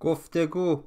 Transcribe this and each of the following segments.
گفتگو.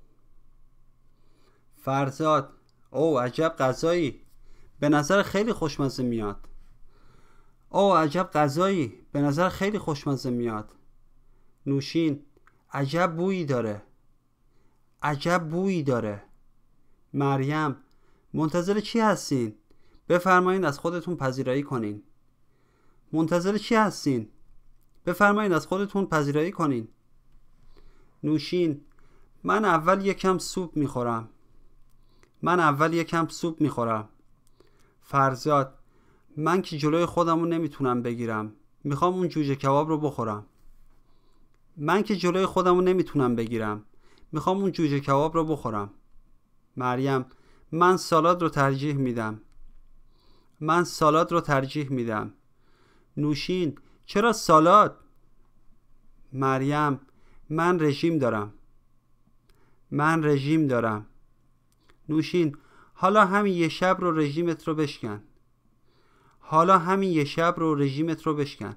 فرزاد: او عجب غذایی، به نظر خیلی خوشمزه میاد. او عجب غذایی، به نظر خیلی خوشمزه میاد. نوشین: عجب بویی داره. عجب بویی داره. مریم: منتظر چی هستین؟ بفرمایید از خودتون پذیرایی کنین. منتظر چی هستین؟ بفرمایید از خودتون پذیرایی کنین. نوشین: من اول یکم سوپ میخورم. من اول یکم سوپ میخورم. فرزاد: من که جلوی خودمو نمیتونم بگیرم، میخوام اون جوجه کباب رو بخورم. من که جلوی خودمو نمیتونم بگیرم، میخوام اون جوجه کباب رو بخورم. مریم: من سالاد رو ترجیح میدم. من سالاد رو ترجیح میدم. نوشین: چرا سالاد؟ مریم: من رژیم دارم. من رژیم دارم. نوشین: حالا همین یه شب رو رژیمت رو بشکن. حالا همین یه شب رو رژیمت رو بشکن.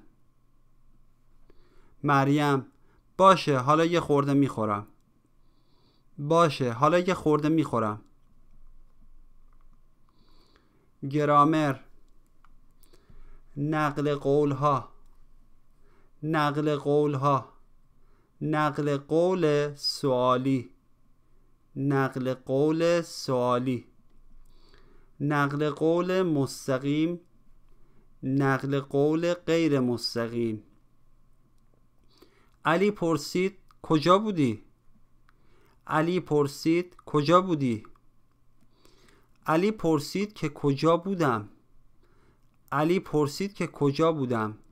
مریم: باشه، حالا یه خورده میخورم. باشه، حالا یه خورده میخورم. گرامر. نقل قولها. نقل قولها. نقل قول سوالی. نقل قول سوالی. نقل قول مستقیم. نقل قول غیر مستقیم. علی پرسید کجا بودی؟ علی پرسید کجا بودی؟ علی پرسید که کجا بودم. علی پرسید که کجا بودم.